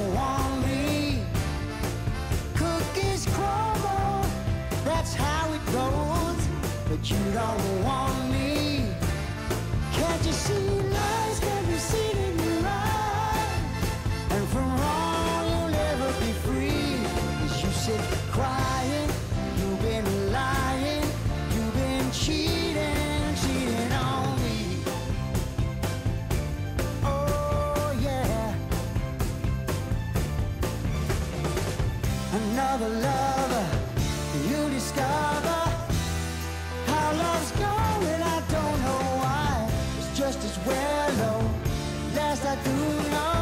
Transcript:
don't want me. Cookies crumble, that's how it goes. But you don't want me. Can't you see lies can be seen in your eyes? And from wrong you'll never be free. As you sit crying, you've been lying, you've been cheating on me. Oh yeah. Another lover you discover. How love's going, I don't know why. It's just as well, though. Last I do know.